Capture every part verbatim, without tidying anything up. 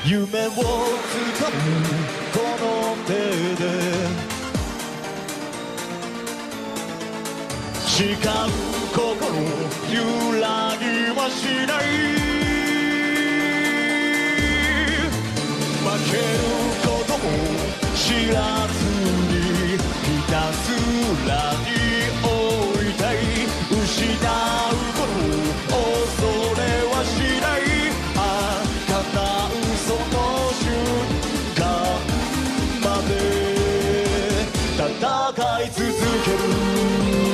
夢をつかむこの手で誓う心揺らぎはしない負けることも知らずにひたすらに追いたい失うこと恐れはしないあ叶うその瞬間まで戦い続ける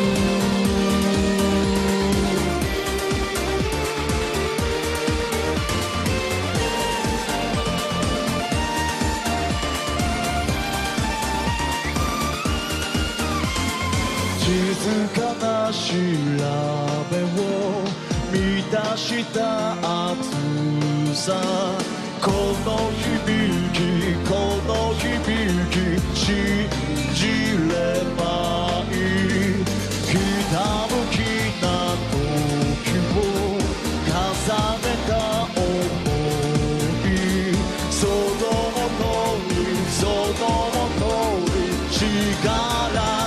静かな調べを満たした熱さこの響きこの響き信じればいいひたむきな時を重ねた想いそのもとにそのもとに力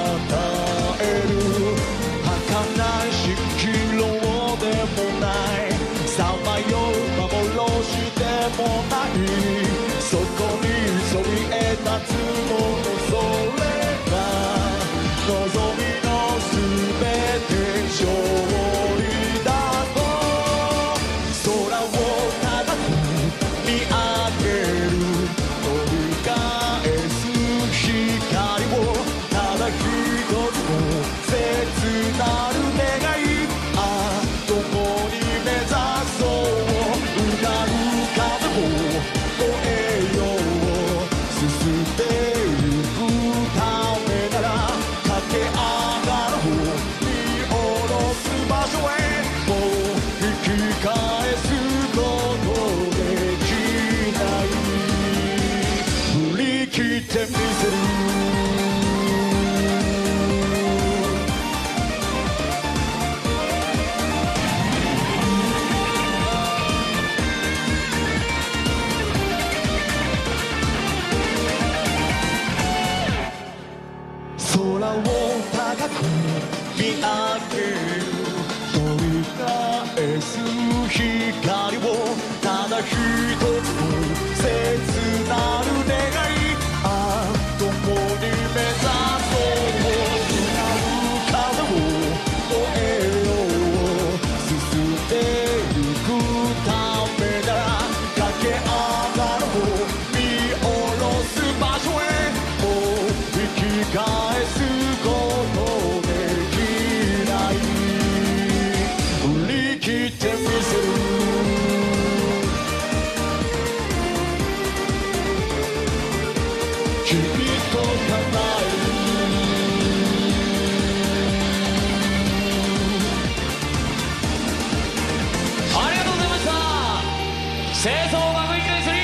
もないそこにそびえ立つものそれが望みのすべて勝利だと空を高く見上げる取り返す光をただ一つの切なる願いああ共に目指そう歌う風を越えよう進んでゆくためなら駆け上がろう見下ろす場所へもう引き返すことできない振り切ってみせる空を高く見上げる取り返す光をただ一つの切なる願いああ共に目指そう歌う風を越えよう進んでゆくためなら駆け上がろう見下ろす場所へもう引き返君と叶えるありがとうございました。清掃を幕引きにする